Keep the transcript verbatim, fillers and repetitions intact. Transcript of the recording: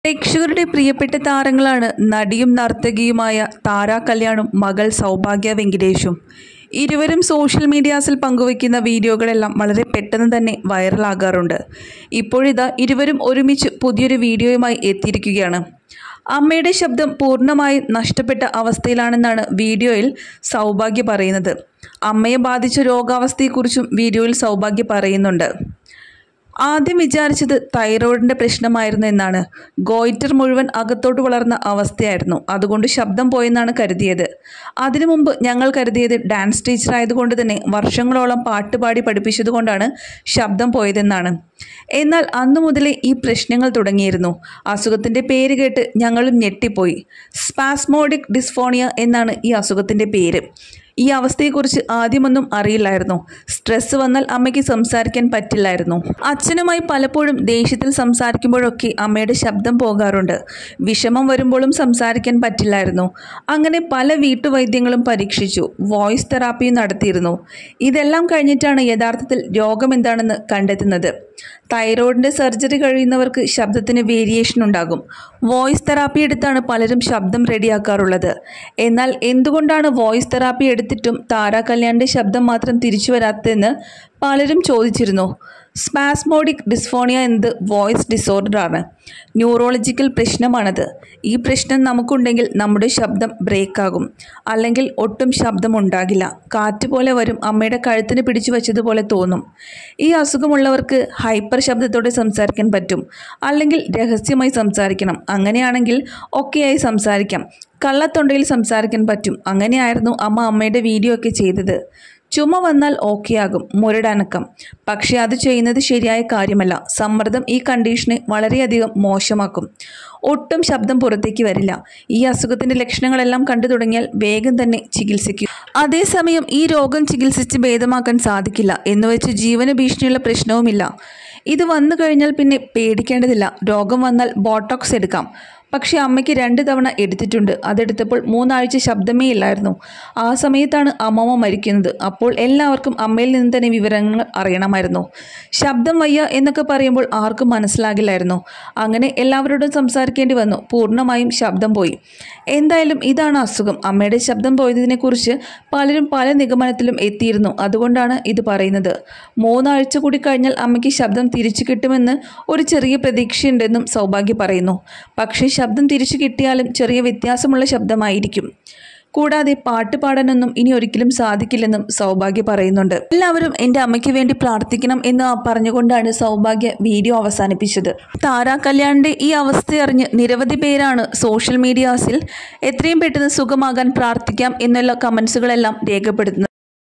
പ്രേക്ഷകരുടെ പ്രിയപ്പെട്ട താരങ്ങളാണ് നടിയും നർത്തകിയുമായ താര കല്യാണും മകൾ സൗഭാഗ്യ വെങ്കിടേഷും. ഇരുവരും സോഷ്യൽ മീഡിയാസിൽ പങ്കുവയ്ക്കുന്ന വീഡിയോകളെല്ലാം വളരെ പെട്ടെന്ന് തന്നെ വൈറലാകാറുണ്ട്. ഇപ്പോഴിതാ ഇരുവരും ഒരുമിച്ച് പുതിയൊരു വീഡിയോയുമായി എത്തിയിരിക്കുകയാണ്. അമ്മയുടെ ശബ്ദം പൂർണ്ണമായും നഷ്ടപ്പെട്ട അവസ്ഥയിലാണെന്നാണ് വീഡിയോയിൽ സൗഭാഗ്യ പറയുന്നത്. അമ്മയെ ബാധിച്ച രോഗാവസ്ഥയെക്കുറിച്ചും വീഡിയോയിൽ സൗഭാഗ്യ പറയുന്നുണ്ട്. ആദ്യം വിചാരിച്ചത് തൈറോയിഡിൻ്റെ പ്രശ്നമായിരുന്നു എന്നാണ്. ഗോയിറ്റർ മുഴുവൻ അകത്തോട്ട് വളർന്ന അവസ്ഥയായിരുന്നു. അതുകൊണ്ട് ശബ്ദം പോയെന്നാണ് കരുതിയത്. അതിനു മുമ്പ് ഞങ്ങൾ കരുതിയത് ഡാൻസ് ടീച്ചർ ആയതുകൊണ്ട് തന്നെ വർഷങ്ങളോളം പാട്ടുപാടി പഠിപ്പിച്ചതുകൊണ്ടാണ് ശബ്ദം പോയതെന്നാണ്. എന്നാൽ അന്നു മുതലേ ഈ പ്രശ്നങ്ങൾ തുടങ്ങിയിരുന്നു. അസുഖത്തിൻ്റെ പേര് കേട്ട് ഞങ്ങളും ഞെട്ടിപ്പോയി. സ്പാസ്മോഡിക് ഡിസ്ഫോണിയ എന്നാണ് ഈ അസുഖത്തിൻ്റെ പേര്. ഈ അവസ്ഥയെക്കുറിച്ച് ആദ്യമൊന്നും അറിയില്ലായിരുന്നു. സ്ട്രെസ് വന്നാൽ അമ്മയ്ക്ക് സംസാരിക്കാൻ പറ്റില്ലായിരുന്നു. അച്ഛനുമായി പലപ്പോഴും ദേഷ്യത്തിൽ സംസാരിക്കുമ്പോഴൊക്കെ അമ്മയുടെ ശബ്ദം പോകാറുണ്ട്. വിഷമം വരുമ്പോഴും സംസാരിക്കാൻ പറ്റില്ലായിരുന്നു. അങ്ങനെ പല വീട്ടുവൈദ്യങ്ങളും പരീക്ഷിച്ചു. വോയിസ് തെറാപ്പിയും നടത്തിയിരുന്നു. ഇതെല്ലാം കഴിഞ്ഞിട്ടാണ് യഥാർത്ഥത്തിൽ രോഗം എന്താണെന്ന് കണ്ടെത്തുന്നത്. തൈറോയിഡിൻ്റെ സർജറി കഴിയുന്നവർക്ക് ശബ്ദത്തിന് വേരിയേഷൻ ഉണ്ടാകും. വോയിസ് തെറാപ്പി എടുത്താണ് പലരും ശബ്ദം റെഡിയാക്കാറുള്ളത്. എന്നാൽ എന്തുകൊണ്ടാണ് വോയിസ് തെറാപ്പി എടുത്തിട്ടും താര കല്യാണിൻ്റെ ശബ്ദം മാത്രം തിരിച്ചു വരാത്തതെന്ന് പലരും ചോദിച്ചിരുന്നു. സ്പാസ്മോഡിക് ഡിസ്ഫോണിയ എന്നത് വോയിസ് ഡിസോർഡറാണ്. ന്യൂറോളജിക്കൽ പ്രശ്നമാണത്. ഈ പ്രശ്നം നമുക്കുണ്ടെങ്കിൽ നമ്മുടെ ശബ്ദം ബ്രേക്കാകും, അല്ലെങ്കിൽ ഒട്ടും ശബ്ദം ഉണ്ടാകില്ല. കാറ്റ് പോലെ വരും, അമ്മയുടെ കഴുത്തിന് പിടിച്ചു വച്ചതുപോലെ തോന്നും. ഈ അസുഖമുള്ളവർക്ക് ഹൈപ്പർ ശബ്ദത്തോടെ സംസാരിക്കാൻ പറ്റും, അല്ലെങ്കിൽ രഹസ്യമായി സംസാരിക്കണം. അങ്ങനെയാണെങ്കിൽ ഒക്കെയായി സംസാരിക്കാം. കള്ളത്തൊണ്ടയിൽ സംസാരിക്കാൻ പറ്റും. അങ്ങനെയായിരുന്നു അമ്മ അമ്മയുടെ വീഡിയോ ഒക്കെ ചെയ്തത്. ചുമ വന്നാൽ ഓക്കെ ആകും, മുരടനക്കം. പക്ഷേ അത് ചെയ്യുന്നത് ശരിയായ കാര്യമല്ല. സമ്മർദ്ദം ഈ കണ്ടീഷനെ വളരെയധികം മോശമാക്കും. ഒട്ടും ശബ്ദം പുറത്തേക്ക് വരില്ല. ഈ അസുഖത്തിൻ്റെ ലക്ഷണങ്ങളെല്ലാം കണ്ടു തുടങ്ങിയാൽ വേഗം തന്നെ ചികിത്സിക്കും. അതേസമയം ഈ രോഗം ചികിത്സിച്ച് ഭേദമാക്കാൻ സാധിക്കില്ല എന്നുവെച്ച് ജീവന ഭീഷണിയുള്ള പ്രശ്നവുമില്ല. ഇത് വന്നു കഴിഞ്ഞാൽ പിന്നെ പേടിക്കേണ്ടതില്ല. രോഗം വന്നാൽ ബോട്ടോക്സ് എടുക്കാം. പക്ഷേ അമ്മയ്ക്ക് രണ്ട് തവണ എടുത്തിട്ടുണ്ട്. അതെടുത്തപ്പോൾ മൂന്നാഴ്ച ശബ്ദമേ ഇല്ലായിരുന്നു. ആ സമയത്താണ് അമ്മമ്മ മരിക്കുന്നത്. അപ്പോൾ എല്ലാവർക്കും അമ്മയിൽ നിന്ന് തന്നെ വിവരങ്ങൾ അറിയണമായിരുന്നു. ശബ്ദം വയ്യ എന്നൊക്കെ പറയുമ്പോൾ ആർക്കും മനസ്സിലാകില്ലായിരുന്നു. അങ്ങനെ എല്ലാവരോടും സംസാരിക്കേണ്ടി വന്നു. പൂർണ്ണമായും ശബ്ദം പോയി. എന്തായാലും ഇതാണ് അസുഖം. അമ്മയുടെ ശബ്ദം പോയതിനെക്കുറിച്ച് പലരും പല നിഗമനത്തിലും എത്തിയിരുന്നു. അതുകൊണ്ടാണ് ഇത് പറയുന്നത്. മൂന്നാഴ്ച കൂടി കഴിഞ്ഞാൽ അമ്മയ്ക്ക് ശബ്ദം തിരിച്ചു കിട്ടുമെന്ന് ഒരു ചെറിയ പ്രതീക്ഷയുണ്ടെന്നും സൗഭാഗ്യ പറയുന്നു. പക്ഷേ ശബ്ദം തിരിച്ചു കിട്ടിയാലും ചെറിയ വ്യത്യാസമുള്ള ശബ്ദമായിരിക്കും. കൂടാതെ പാട്ട് പാടാനൊന്നും ഇനി ഒരിക്കലും സാധിക്കില്ലെന്നും സൗഭാഗ്യ പറയുന്നുണ്ട്. എല്ലാവരും എൻ്റെ അമ്മയ്ക്ക് വേണ്ടി പ്രാർത്ഥിക്കണം എന്ന് പറഞ്ഞുകൊണ്ടാണ് സൗഭാഗ്യ വീഡിയോ അവസാനിപ്പിച്ചത്. താര കല്യാണിൻ്റെ ഈ അവസ്ഥയറിഞ്ഞ് നിരവധി പേരാണ് സോഷ്യൽ മീഡിയാസിൽ എത്രയും പെട്ടെന്ന് സുഖമാകാൻ പ്രാർത്ഥിക്കാം എന്നുള്ള കമൻസുകളെല്ലാം രേഖപ്പെടുത്തുന്നത്.